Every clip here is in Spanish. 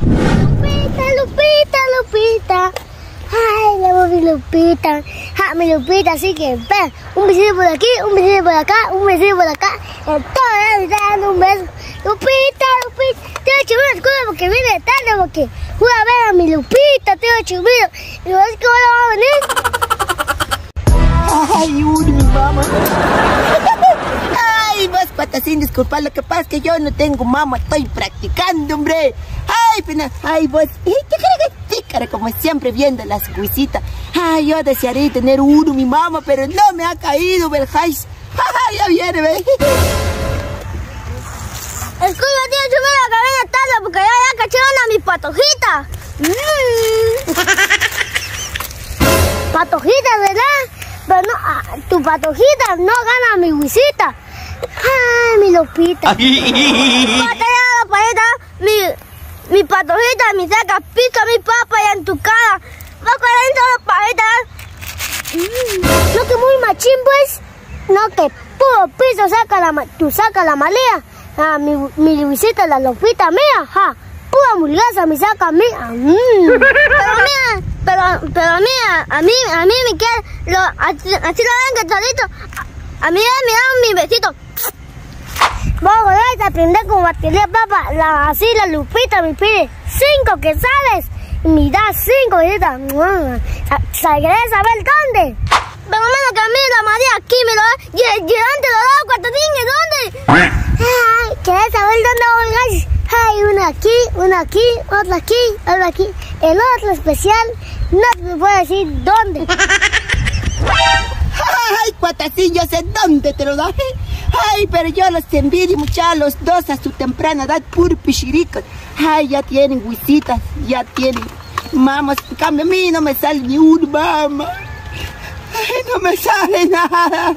Lupita, Lupita, Lupita. Ay, mi Lupita. Ja, mi Lupita, así que ven. Un besito por aquí, un besito por acá, un besito por acá. En toda la vida dando un beso. Lupita, Lupita. Tío Chumilo, escucha porque viene tarde porque voy a ver a mi Lupita, tío Chumilo. ¿Y ves que ahora va a venir? Ay, mi mamá. Ay, vas Patacín, disculpa, lo que pasa es que yo no tengo mamá, estoy practicando, hombre. Ay, pena, ay, vos, cara, como siempre viendo las guisitas. Ay, yo desearía tener uno, mi mamá, pero no me ha caído, Beljais. Ay, ya viene, ve. Escucha, tío Chumilo, que viene tarde porque ya cacharon a mi patojita. Patojita, ¿verdad? Pero no, tu patojita no gana a mi guisita. Ay, mi Lupita. La paleta, mi patojita me saca pica mi papa y en tu cara. Va con dentro de la paleta. No que muy machín, pues. No que puro piso saca la malea. Ah, mi Luisita, la Lupita mía, ja. Pura mulgaza me saca a mí. Pero mía, a mí me quiere, así lo ven que todito. A mí me dan mi besito. Vamos a aprender con batería, papá. Así la Lupita me pide 5 quetzales y me da 5 besitas. ¿Querés saber dónde? Pero menos que a mí la María aquí me lo da. Y antes lo da Cuatatín, ¿dónde? Ay, ¿querés saber dónde voy? Hay una aquí, otra aquí. El otro especial, no te puedo decir dónde. Ay, Cuatacín, yo sé dónde te lo da. Ay, pero yo los envidio mucho a los dos a su temprana edad, puro pichiricos. Ay, ya tienen guisitas, ya tienen mamas. En cambio, a mí no me sale ni una mama. Ay, no me sale nada.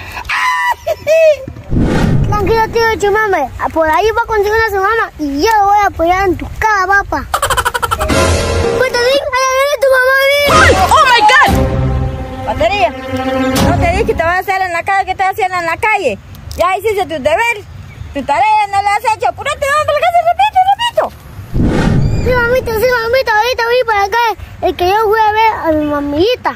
Ay. Tranquilo, tío Chumame, por ahí va a conseguir una su mamá y yo voy a apoyar en tu cara, papá. Cuatatín, ahí viene tu mamá. ¡Oh, my God! Batería, no te dije que te vas a hacer en la calle, que te vas a hacer en la calle. Ya hiciste tu deber, tu tarea no la has hecho. Apúrate, vamos para la casa, repito. Sí, mamita, ahorita voy para acá. El que yo fui a ver a mi mamita.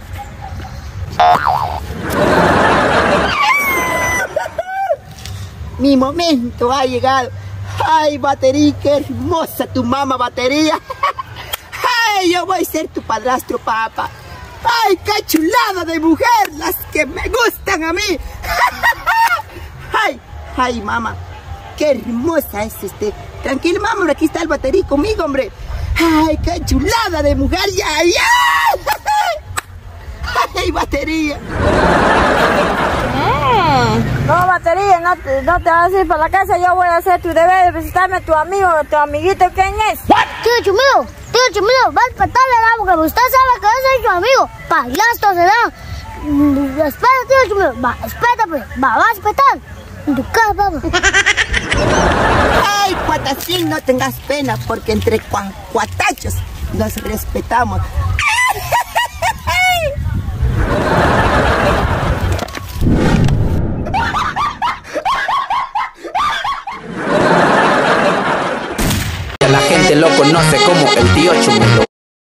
Mi momento ha llegado. Ay, Batería, qué hermosa tu mamá, Batería. Ay, yo voy a ser tu padrastro, papá. Ay, qué chulada de mujer, las que me gustan a mí. Ay, mamá, qué hermosa es usted. Tranquilo, mamá, aquí está el Batería conmigo, hombre. Ay, qué chulada de mujer, ya. Ay, Batería. No, Batería, no te vas a ir para la casa. Yo voy a hacer tu deber de visitarme a tu amigo, tu amiguito. ¿Quién es? Tío Chumilo, vas a tratarle, porque usted sabe que yo soy su amigo. Payasto será. Espera, tío Chumilo, va, espera, pues, va a respetar. En tu casa, papá. Ay, Cuatacín, no tengas pena, porque entre cuatachos nos respetamos. La gente lo conoce como el tío Chumilo.